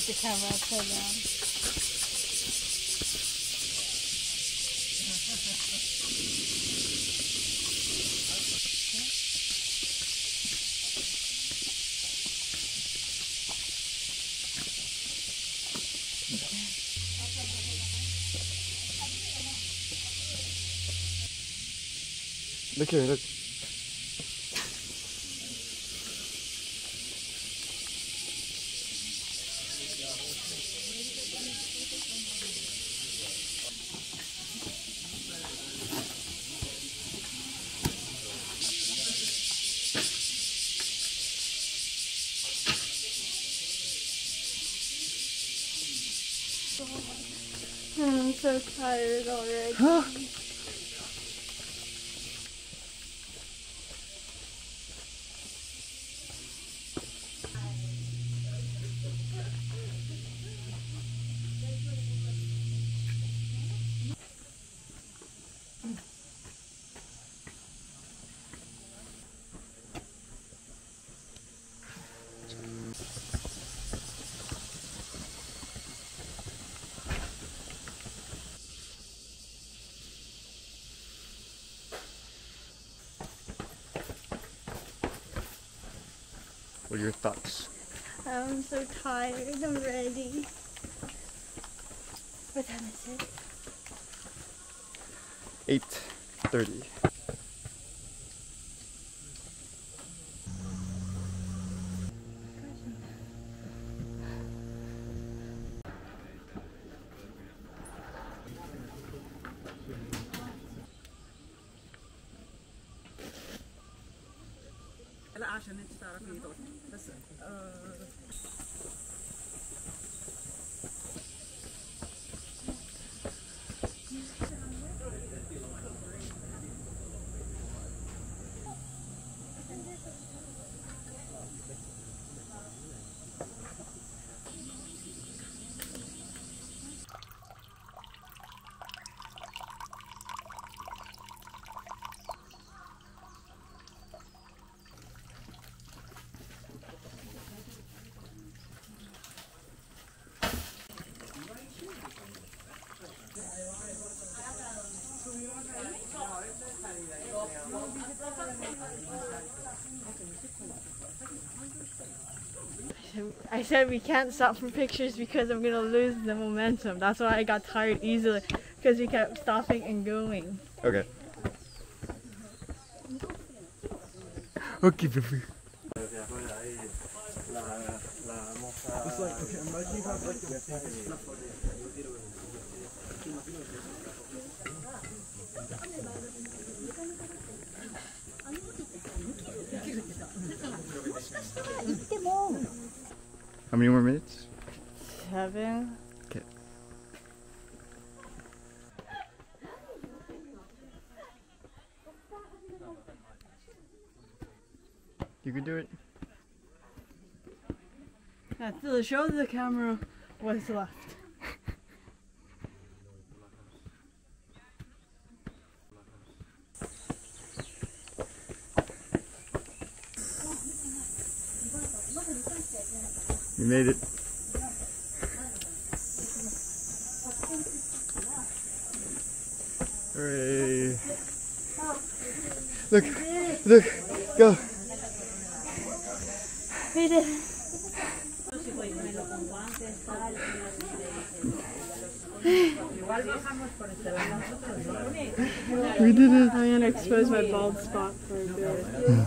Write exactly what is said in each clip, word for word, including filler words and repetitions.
the camera upside down. Look here, look. I'm so tired already. Huh? What are your thoughts? I'm so tired already. What time is it? eight thirty. لا عشان انت تعرفي دول بس آه I said we can't stop for pictures because I'm gonna lose the momentum. That's why I got tired easily, because we kept stopping and going. Okay. Okay, baby. It's like, okay, imagine you have like a How many more minutes? Seven. Okay. You can do it. Yeah, to show the camera what's left. You made it. Hooray. Look, look, go. We did. We did it. I'm gonna expose my bald spot for a bit.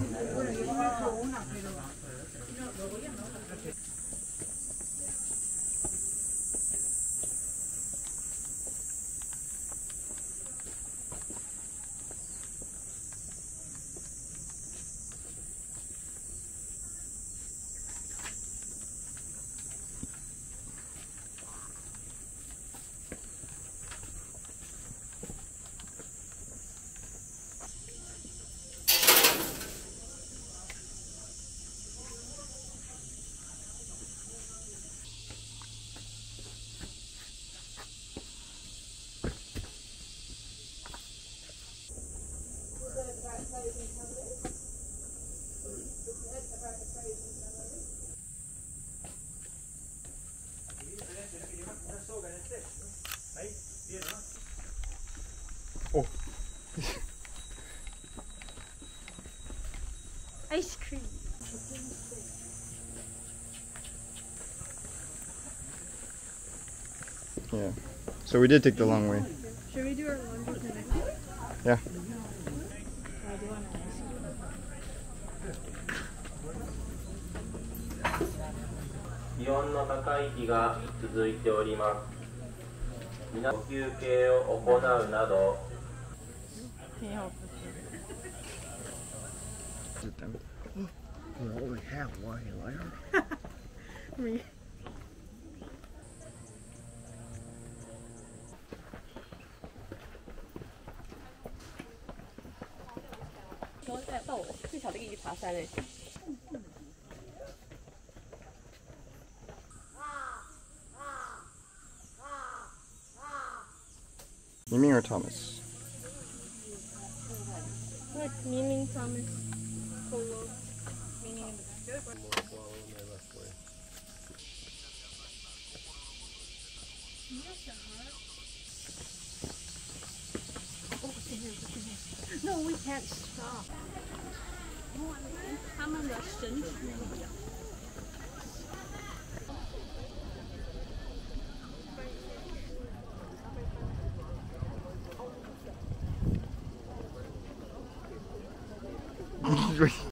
Yeah. So we did take the long way. Should we do our laundry connected? Yeah. I do want to ice cream. 気温の高い日が続いております。皆呼吸系を行うなど Can you help us? Holy hell, why are you there? Me. Mimi or Thomas? What meaning, Thomas? Polo. Meaning in the back. No, we can't stop. 他们的神曲一样。